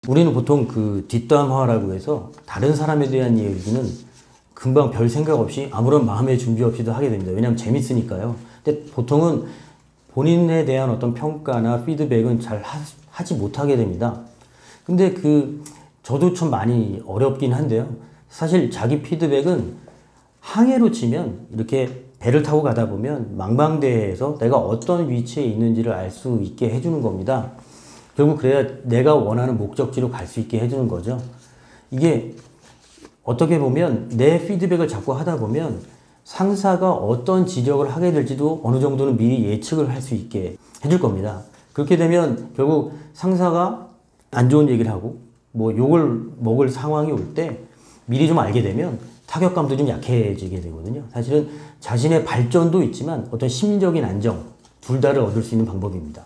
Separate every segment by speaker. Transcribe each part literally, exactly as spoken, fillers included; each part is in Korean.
Speaker 1: 우리는 보통 그 뒷담화라고 해서 다른 사람에 대한 얘기는 금방 별 생각 없이 아무런 마음의 준비 없이도 하게 됩니다. 왜냐하면 재밌으니까요. 근데 보통은 본인에 대한 어떤 평가나 피드백은 잘 하, 하지 못하게 됩니다. 근데 그 저도 좀 많이 어렵긴 한데요. 사실 자기 피드백은 항해로 치면 이렇게 배를 타고 가다 보면 망망대해에서 내가 어떤 위치에 있는지를 알 수 있게 해주는 겁니다. 결국 그래야 내가 원하는 목적지로 갈 수 있게 해주는 거죠. 이게 어떻게 보면 내 피드백을 자꾸 하다 보면 상사가 어떤 지적을 하게 될지도 어느 정도는 미리 예측을 할 수 있게 해줄 겁니다. 그렇게 되면 결국 상사가 안 좋은 얘기를 하고 뭐 욕을 먹을 상황이 올 때 미리 좀 알게 되면 타격감도 좀 약해지게 되거든요. 사실은 자신의 발전도 있지만 어떤 심리적인 안정 둘 다를 얻을 수 있는 방법입니다.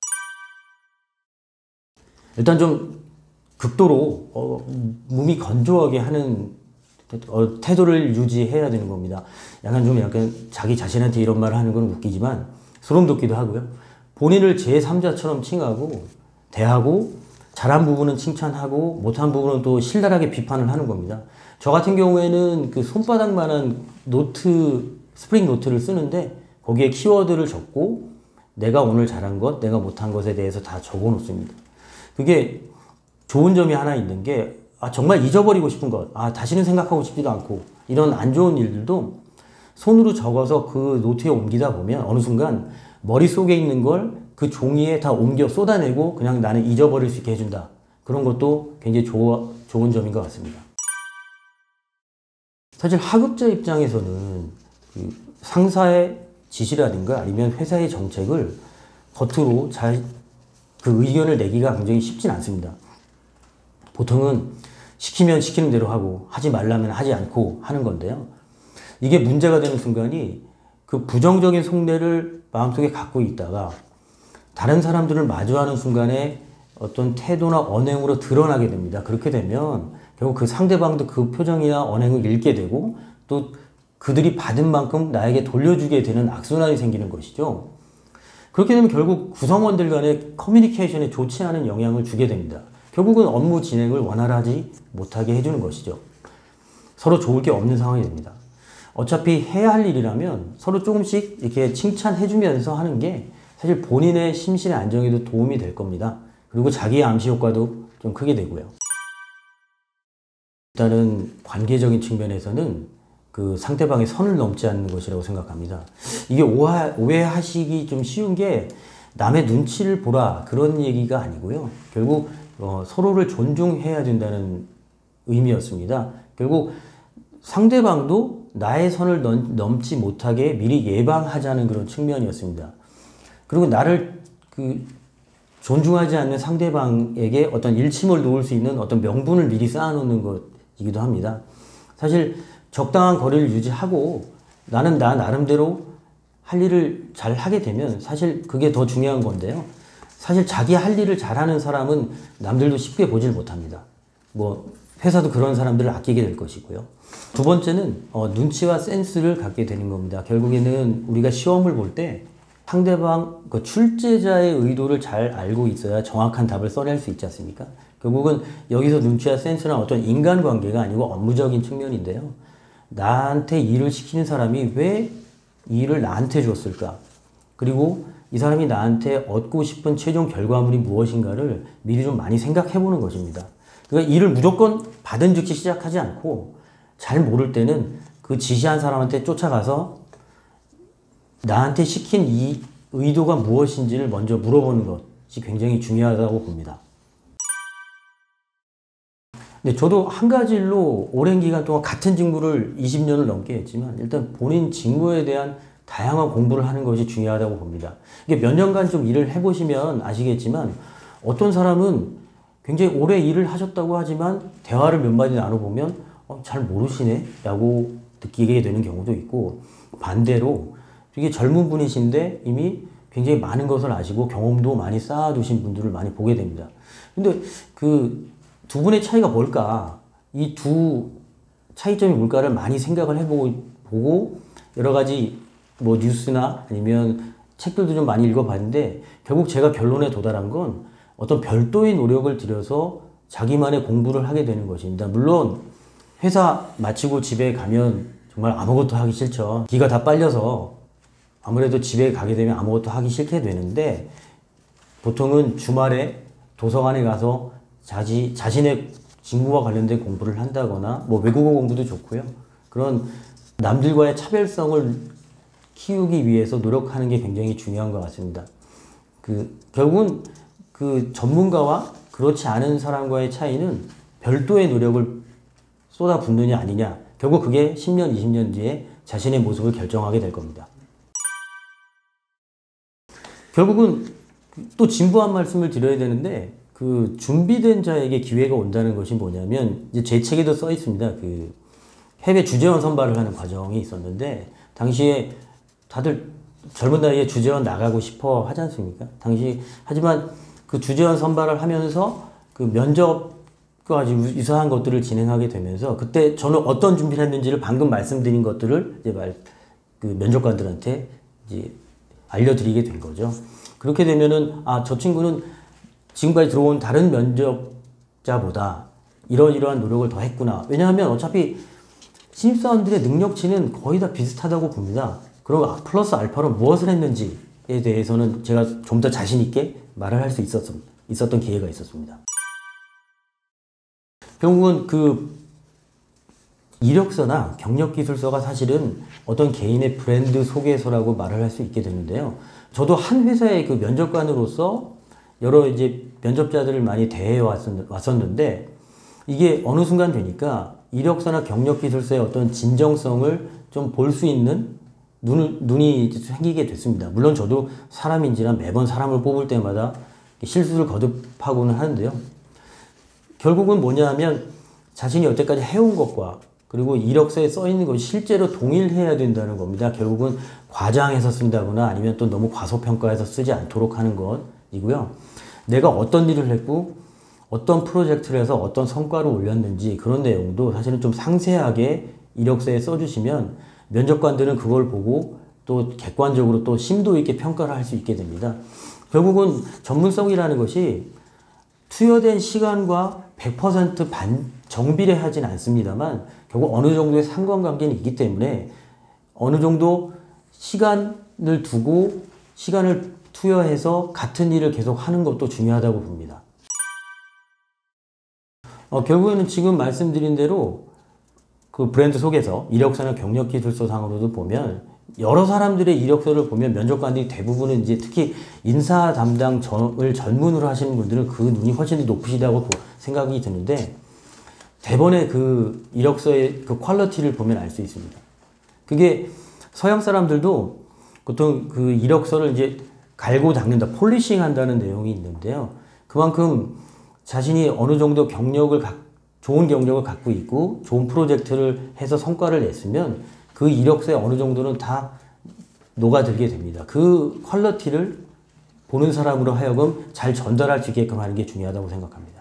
Speaker 1: 일단 좀 극도로 어, 몸이 건조하게 하는 어, 태도를 유지해야 되는 겁니다. 약간 좀 약간 자기 자신한테 이런 말을 하는 건 웃기지만 소름 돋기도 하고요. 본인을 제삼자처럼 칭하고 대하고 잘한 부분은 칭찬하고 못한 부분은 또 신랄하게 비판을 하는 겁니다. 저 같은 경우에는 그 손바닥만한 노트, 스프링 노트를 쓰는데 거기에 키워드를 적고 내가 오늘 잘한 것, 내가 못한 것에 대해서 다 적어 놓습니다. 그게 좋은 점이 하나 있는 게 아, 정말 잊어버리고 싶은 것, 아, 다시는 생각하고 싶지도 않고 이런 안 좋은 일들도 손으로 적어서 그 노트에 옮기다 보면 어느 순간 머릿속에 있는 걸 그 종이에 다 옮겨 쏟아내고 그냥 나는 잊어버릴 수 있게 해준다. 그런 것도 굉장히 조, 좋은 점인 것 같습니다. 사실 하급자 입장에서는 그 상사의 지시라든가 아니면 회사의 정책을 겉으로 잘 그 의견을 내기가 굉장히 쉽진 않습니다. 보통은 시키면 시키는 대로 하고 하지 말라면 하지 않고 하는 건데요. 이게 문제가 되는 순간이 그 부정적인 속내를 마음속에 갖고 있다가 다른 사람들을 마주하는 순간에 어떤 태도나 언행으로 드러나게 됩니다. 그렇게 되면 결국 그 상대방도 그 표정이나 언행을 읽게 되고 또 그들이 받은 만큼 나에게 돌려주게 되는 악순환이 생기는 것이죠. 그렇게 되면 결국 구성원들 간의 커뮤니케이션에 좋지 않은 영향을 주게 됩니다. 결국은 업무 진행을 원활하지 못하게 해주는 것이죠. 서로 좋을 게 없는 상황이 됩니다. 어차피 해야 할 일이라면 서로 조금씩 이렇게 칭찬해주면서 하는 게 사실 본인의 심신의 안정에도 도움이 될 겁니다. 그리고 자기의 암시 효과도 좀 크게 되고요. 일단은 관계적인 측면에서는 그 상대방의 선을 넘지 않는 것이라고 생각합니다. 이게 오하, 오해하시기 좀 쉬운 게 남의 눈치를 보라 그런 얘기가 아니고요. 결국 어, 서로를 존중해야 된다는 의미였습니다. 결국 상대방도 나의 선을 넘, 넘지 못하게 미리 예방하자는 그런 측면이었습니다. 그리고 나를 그 존중하지 않는 상대방에게 어떤 일침을 놓을 수 있는 어떤 명분을 미리 쌓아놓는 것이기도 합니다. 사실 적당한 거리를 유지하고 나는 나 나름대로 할 일을 잘 하게 되면 사실 그게 더 중요한 건데요. 사실 자기 할 일을 잘하는 사람은 남들도 쉽게 보질 못합니다. 뭐 회사도 그런 사람들을 아끼게 될 것이고요. 두 번째는 어, 눈치와 센스를 갖게 되는 겁니다. 결국에는 우리가 시험을 볼 때 상대방 그 출제자의 의도를 잘 알고 있어야 정확한 답을 써낼 수 있지 않습니까? 결국은 여기서 눈치와 센스는 어떤 인간관계가 아니고 업무적인 측면인데요. 나한테 일을 시키는 사람이 왜 이 일을 나한테 줬을까? 그리고 이 사람이 나한테 얻고 싶은 최종 결과물이 무엇인가를 미리 좀 많이 생각해 보는 것입니다. 그러니까 일을 무조건 받은 즉시 시작하지 않고 잘 모를 때는 그 지시한 사람한테 쫓아가서 나한테 시킨 이 의도가 무엇인지를 먼저 물어보는 것이 굉장히 중요하다고 봅니다. 네, 저도 한 가지 일로 오랜 기간 동안 같은 직무를 이십 년을 넘게 했지만 일단 본인 직무에 대한 다양한 공부를 하는 것이 중요하다고 봅니다. 이게 몇 년간 좀 일을 해보시면 아시겠지만 어떤 사람은 굉장히 오래 일을 하셨다고 하지만 대화를 몇 마디 나눠보면 어, 잘 모르시네 라고 느끼게 되는 경우도 있고 반대로 되게 젊은 분이신데 이미 굉장히 많은 것을 아시고 경험도 많이 쌓아두신 분들을 많이 보게 됩니다. 근데 그 두 분의 차이가 뭘까? 이 두 차이점이 뭘까를 많이 생각을 해보고 보고 여러 가지 뭐 뉴스나 아니면 책들도 좀 많이 읽어봤는데 결국 제가 결론에 도달한 건 어떤 별도의 노력을 들여서 자기만의 공부를 하게 되는 것입니다. 물론 회사 마치고 집에 가면 정말 아무것도 하기 싫죠. 기가 다 빨려서 아무래도 집에 가게 되면 아무것도 하기 싫게 되는데, 보통은 주말에 도서관에 가서 자지, 자신의 직무와 관련된 공부를 한다거나, 뭐 외국어 공부도 좋고요. 그런 남들과의 차별성을 키우기 위해서 노력하는 게 굉장히 중요한 것 같습니다. 그, 결국은 그 전문가와 그렇지 않은 사람과의 차이는 별도의 노력을 쏟아붓느냐 아니냐, 결국 그게 십 년, 이십 년 뒤에 자신의 모습을 결정하게 될 겁니다. 결국은 또 진부한 말씀을 드려야 되는데, 그 준비된 자에게 기회가 온다는 것이 뭐냐면, 이제 제 책에도 써 있습니다. 그 해외 주재원 선발을 하는 과정이 있었는데, 당시에 다들 젊은 나이에 주재원 나가고 싶어 하지 않습니까? 당시, 하지만 그 주재원 선발을 하면서 그 면접과 아주 유사한 것들을 진행하게 되면서, 그때 저는 어떤 준비를 했는지를 방금 말씀드린 것들을 이제 말, 그 면접관들한테 이제 알려드리게 된 거죠. 그렇게 되면은, 아, 저 친구는 지금까지 들어온 다른 면접자보다 이러이러한 노력을 더 했구나. 왜냐하면 어차피 신입사원들의 능력치는 거의 다 비슷하다고 봅니다. 그럼 플러스 알파로 무엇을 했는지에 대해서는 제가 좀 더 자신있게 말을 할 수 있었던, 있었던 기회가 있었습니다. 결국은 그 이력서나 경력기술서가 사실은 어떤 개인의 브랜드 소개서라고 말을 할 수 있게 되는데요. 저도 한 회사의 그 면접관으로서 여러 이제 면접자들을 많이 대해 왔었는데, 이게 어느 순간 되니까 이력서나 경력기술서의 어떤 진정성을 좀 볼 수 있는 눈을, 눈이 생기게 됐습니다. 물론 저도 사람인지라 매번 사람을 뽑을 때마다 실수를 거듭하고는 하는데요. 결국은 뭐냐 하면, 자신이 여태까지 해온 것과 그리고 이력서에 써 있는 것이 실제로 동일해야 된다는 겁니다. 결국은 과장해서 쓴다거나 아니면 또 너무 과소평가해서 쓰지 않도록 하는 것이고요. 내가 어떤 일을 했고 어떤 프로젝트를 해서 어떤 성과를 올렸는지, 그런 내용도 사실은 좀 상세하게 이력서에 써주시면 면접관들은 그걸 보고 또 객관적으로 또 심도 있게 평가를 할 수 있게 됩니다. 결국은 전문성이라는 것이 투여된 시간과 백 퍼센트 반, 정비례하진 않습니다만, 결국 어느 정도의 상관관계는 있기 때문에 어느 정도 시간을 두고 시간을 투여해서 같은 일을 계속 하는 것도 중요하다고 봅니다. 어, 결국에는 지금 말씀드린 대로 그 브랜드 소개서, 이력서나 경력기술서 상으로도 보면 여러 사람들의 이력서를 보면 면접관들이 대부분은 이제 특히 인사 담당을 전문으로 하시는 분들은 그 눈이 훨씬 더 높으시다고 생각이 드는데, 대번에 그 이력서의 그 퀄리티를 보면 알 수 있습니다. 그게 서양 사람들도 보통 그 이력서를 이제 갈고 닦는다, 폴리싱 한다는 내용이 있는데요. 그만큼 자신이 어느 정도 경력을, 좋은 경력을 갖고 있고 좋은 프로젝트를 해서 성과를 냈으면 그 이력서에 어느 정도는 다 녹아들게 됩니다. 그 퀄리티를 보는 사람으로 하여금 잘 전달할 수 있게끔 하는 게 중요하다고 생각합니다.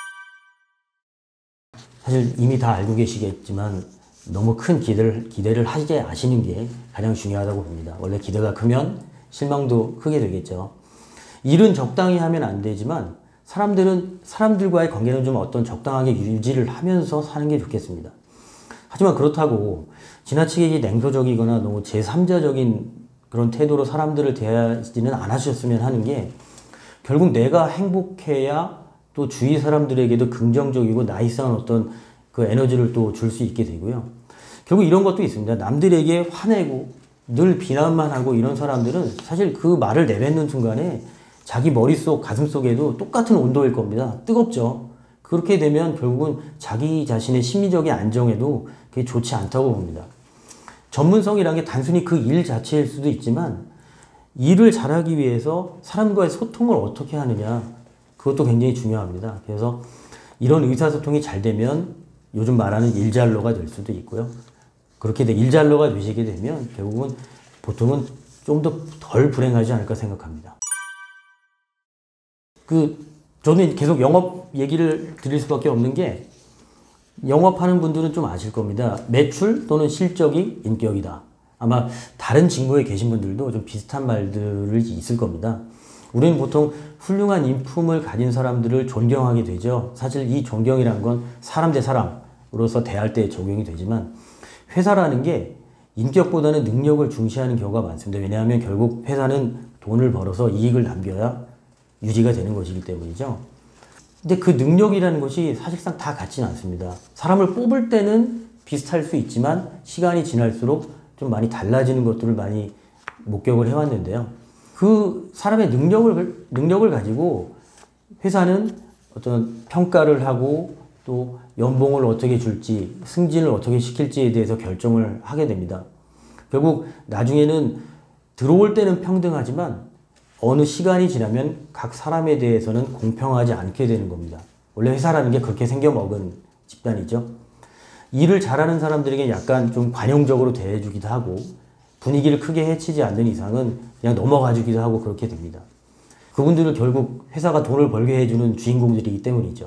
Speaker 1: 사실 이미 다 알고 계시겠지만 너무 큰 기대를, 기대를 하지 않으시는 게 가장 중요하다고 봅니다. 원래 기대가 크면 실망도 크게 되겠죠. 일은 적당히 하면 안 되지만 사람들은, 사람들과의 관계는 좀 어떤 적당하게 유지를 하면서 사는 게 좋겠습니다. 하지만 그렇다고 지나치게 냉소적이거나 너무 제삼자적인 그런 태도로 사람들을 대하지는 않으셨으면 하는 게, 결국 내가 행복해야 또 주위 사람들에게도 긍정적이고 나이스한 어떤 그 에너지를 또 줄 수 있게 되고요. 결국 이런 것도 있습니다. 남들에게 화내고 늘 비난만 하고 이런 사람들은 사실 그 말을 내뱉는 순간에 자기 머릿속, 가슴속에도 똑같은 온도일 겁니다. 뜨겁죠. 그렇게 되면 결국은 자기 자신의 심리적인 안정에도 그게 좋지 않다고 봅니다. 전문성이라는 게 단순히 그 일 자체일 수도 있지만, 일을 잘하기 위해서 사람과의 소통을 어떻게 하느냐, 그것도 굉장히 중요합니다. 그래서 이런 의사소통이 잘 되면 요즘 말하는 일잘러가 될 수도 있고요. 그렇게 돼 일잘러가 되시게 되면 결국은 보통은 좀 더 덜 불행하지 않을까 생각합니다. 그 저는 계속 영업 얘기를 드릴 수밖에 없는 게, 영업하는 분들은 좀 아실 겁니다. 매출 또는 실적이 인격이다. 아마 다른 직무에 계신 분들도 좀 비슷한 말들이 있을 겁니다. 우리는 보통 훌륭한 인품을 가진 사람들을 존경하게 되죠. 사실 이 존경이란 건 사람 대 사람으로서 대할 때 적용이 되지만 회사라는 게 인격보다는 능력을 중시하는 경우가 많습니다. 왜냐하면 결국 회사는 돈을 벌어서 이익을 남겨야 유지가 되는 것이기 때문이죠. 근데 그 능력이라는 것이 사실상 다 같지는 않습니다. 사람을 뽑을 때는 비슷할 수 있지만 시간이 지날수록 좀 많이 달라지는 것들을 많이 목격을 해왔는데요. 그 사람의 능력을, 능력을 가지고 회사는 어떤 평가를 하고 또 연봉을 어떻게 줄지, 승진을 어떻게 시킬지에 대해서 결정을 하게 됩니다. 결국 나중에는 들어올 때는 평등하지만 어느 시간이 지나면 각 사람에 대해서는 공평하지 않게 되는 겁니다. 원래 회사라는 게 그렇게 생겨먹은 집단이죠. 일을 잘하는 사람들에게 약간 좀 관용적으로 대해주기도 하고 분위기를 크게 해치지 않는 이상은 그냥 넘어가주기도 하고 그렇게 됩니다. 그분들은 결국 회사가 돈을 벌게 해주는 주인공들이기 때문이죠.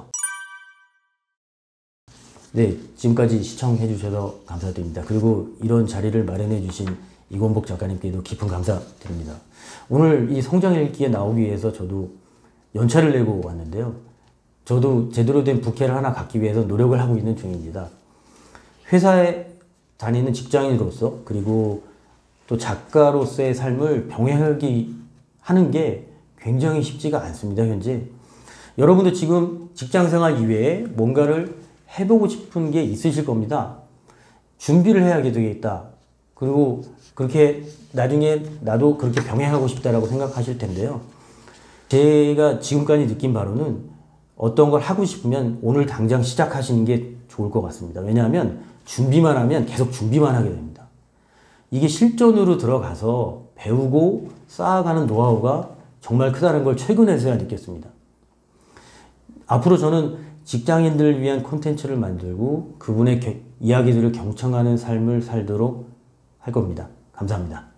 Speaker 1: 네, 지금까지 시청해 주셔서 감사드립니다. 그리고 이런 자리를 마련해 주신 이권복 작가님께도 깊은 감사드립니다. 오늘 이 성장일기에 나오기 위해서 저도 연차를 내고 왔는데요. 저도 제대로 된 부캐를 하나 갖기 위해서 노력을 하고 있는 중입니다. 회사에 다니는 직장인으로서 그리고 또 작가로서의 삶을 병행하기 하는 게 굉장히 쉽지가 않습니다. 현재 여러분도 지금 직장생활 이외에 뭔가를 해보고 싶은 게 있으실 겁니다. 준비를 해야 되겠다. 그리고 그렇게 나중에 나도 그렇게 병행하고 싶다라고 생각하실 텐데요. 제가 지금까지 느낀 바로는 어떤 걸 하고 싶으면 오늘 당장 시작하시는 게 좋을 것 같습니다. 왜냐하면 준비만 하면 계속 준비만 하게 됩니다. 이게 실전으로 들어가서 배우고 쌓아가는 노하우가 정말 크다는 걸 최근에서야 느꼈습니다. 앞으로 저는 직장인들을 위한 콘텐츠를 만들고 그분의 겨, 이야기들을 경청하는 삶을 살도록 할 겁니다. 감사합니다.